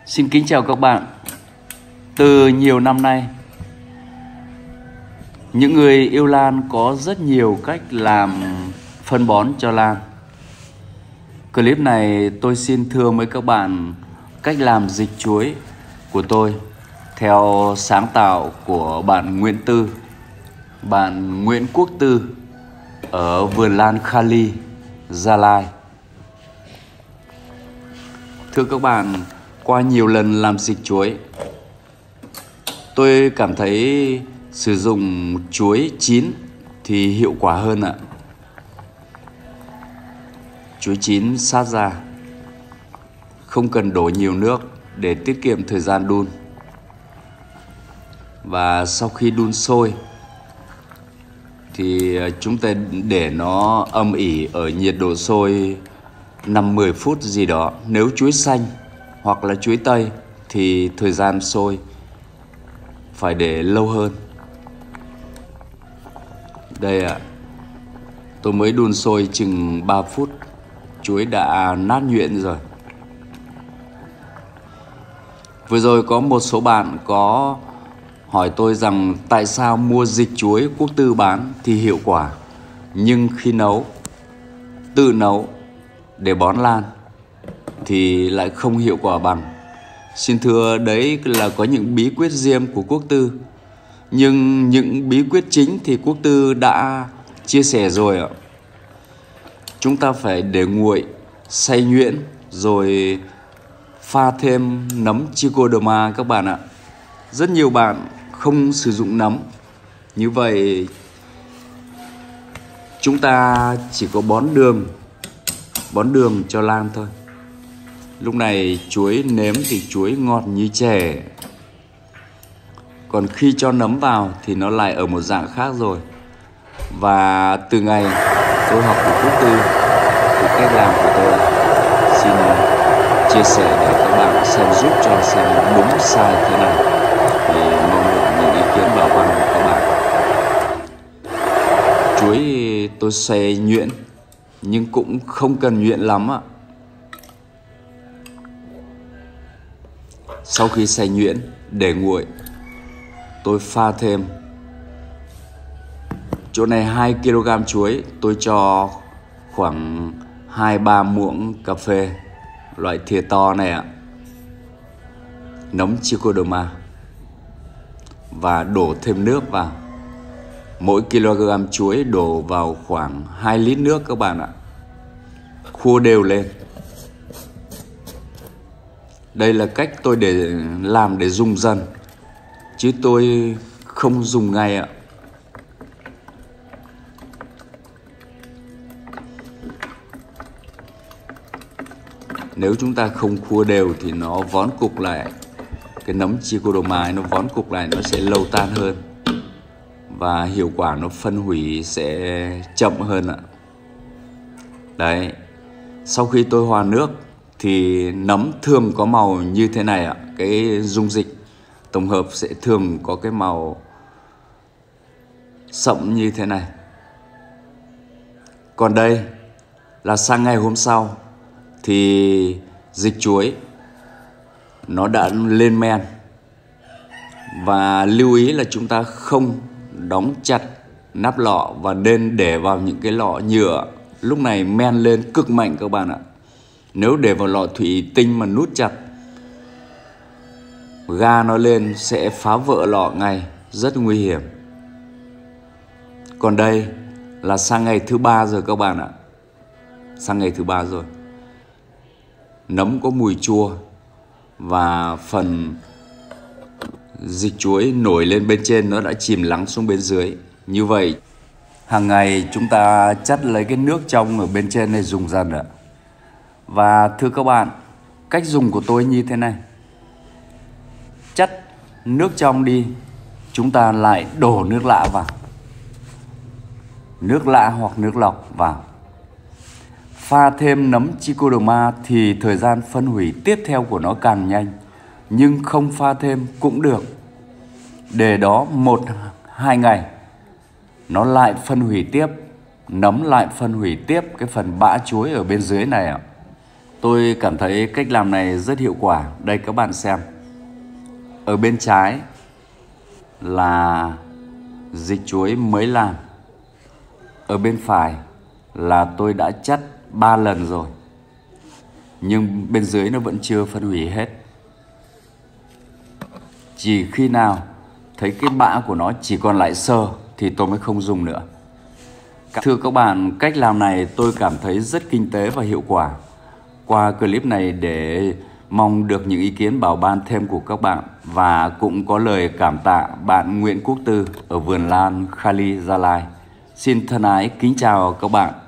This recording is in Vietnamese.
Xin kính chào các bạn. Từ nhiều năm nay, những người yêu lan có rất nhiều cách làm phân bón cho lan. Clip này tôi xin thưa với các bạn cách làm dịch chuối của tôi theo sáng tạo của bạn Nguyễn Tư, bạn Nguyễn Quốc Tư ở vườn lan Kali, Gia Lai. Thưa các bạn, qua nhiều lần làm dịch chuối, tôi cảm thấy sử dụng chuối chín thì hiệu quả hơn ạ. Chuối chín sát ra, không cần đổ nhiều nước để tiết kiệm thời gian đun. Và sau khi đun sôi thì chúng ta để nó âm ỉ ở nhiệt độ sôi 5-10 phút gì đó. Nếu chuối xanh hoặc là chuối tây thì thời gian sôi phải để lâu hơn. Đây ạ, tôi mới đun sôi chừng 3 phút, chuối đã nát nhuyễn rồi. Vừa rồi có một số bạn có hỏi tôi rằng tại sao mua dịch chuối Quốc Tư bán thì hiệu quả, nhưng khi tự nấu để bón lan thì lại không hiệu quả bằng. Xin thưa, đấy là có những bí quyết riêng của Quốc Tư, nhưng những bí quyết chính thì Quốc Tư đã chia sẻ rồi ạ. Chúng ta phải để nguội, xay nhuyễn rồi pha thêm nấm Trichoderma các bạn ạ. Rất nhiều bạn không sử dụng nấm. Như vậy chúng ta chỉ có bón đường cho lan thôi. Lúc này chuối nếm thì chuối ngọt như chè. Còn khi cho nấm vào thì nó lại ở một dạng khác rồi. Và từ ngày tôi học của Quốc Tư thì cách làm của tôi xin chia sẻ để các bạn giúp cho xem đúng sai thế nào. Thì mong được những ý kiến bảo văn của các bạn. Chuối tôi xay nhuyễn, nhưng cũng không cần nhuyễn lắm ạ. Sau khi xay nhuyễn để nguội, tôi pha thêm, chỗ này 2 kg chuối tôi cho khoảng 2-3 muỗng cà phê loại thìa to này ạ, nấm Trichoderma, và đổ thêm nước vào. Mỗi kg chuối đổ vào khoảng 2 lít nước các bạn ạ. Khô đều lên. Đây là cách tôi để làm để dùng dần, chứ tôi không dùng ngay ạ. Nếu chúng ta không khua đều thì nó vón cục lại. Cái nấm Trichoderma nó vón cục lại, nó sẽ lâu tan hơn. Và hiệu quả nó phân hủy sẽ chậm hơn ạ. Đấy. Sau khi tôi hòa nước thì nấm thường có màu như thế này ạ. Cái dung dịch tổng hợp sẽ thường có cái màu sậm như thế này. Còn đây là sang ngày hôm sau thì dịch chuối nó đã lên men. Và lưu ý là chúng ta không đóng chặt nắp lọ và nên để vào những cái lọ nhựa. Lúc này men lên cực mạnh các bạn ạ. Nếu để vào lọ thủy tinh mà nút chặt, ga nó lên sẽ phá vỡ lọ ngay, rất nguy hiểm. Còn đây là sang ngày thứ 3 rồi các bạn ạ. Sang ngày thứ 3 rồi. Nấm có mùi chua và phần dịch chuối nổi lên bên trên nó đã chìm lắng xuống bên dưới. Như vậy hàng ngày chúng ta chắt lấy cái nước trong ở bên trên này dùng dần ạ. Và thưa các bạn, cách dùng của tôi như thế này. Chắt nước trong đi, chúng ta lại đổ nước lã vào. Nước lã hoặc nước lọc vào. Pha thêm nấm Trichoderma thì thời gian phân hủy tiếp theo của nó càng nhanh. Nhưng không pha thêm cũng được. Để đó 1-2 ngày, nó lại phân hủy tiếp. Nấm lại phân hủy tiếp cái phần bã chuối ở bên dưới này ạ. Tôi cảm thấy cách làm này rất hiệu quả. Đây các bạn xem. Ở bên trái là dịch chuối mới làm. Ở bên phải là tôi đã chắt 3 lần rồi, nhưng bên dưới nó vẫn chưa phân hủy hết. Chỉ khi nào thấy cái bã của nó chỉ còn lại xơ thì tôi mới không dùng nữa. Thưa các bạn, cách làm này tôi cảm thấy rất kinh tế và hiệu quả. Qua clip này để mong được những ý kiến bảo ban thêm của các bạn, và cũng có lời cảm tạ bạn Nguyễn Quốc Tư ở vườn lan Khali Gia Lai. Xin thân ái kính chào các bạn.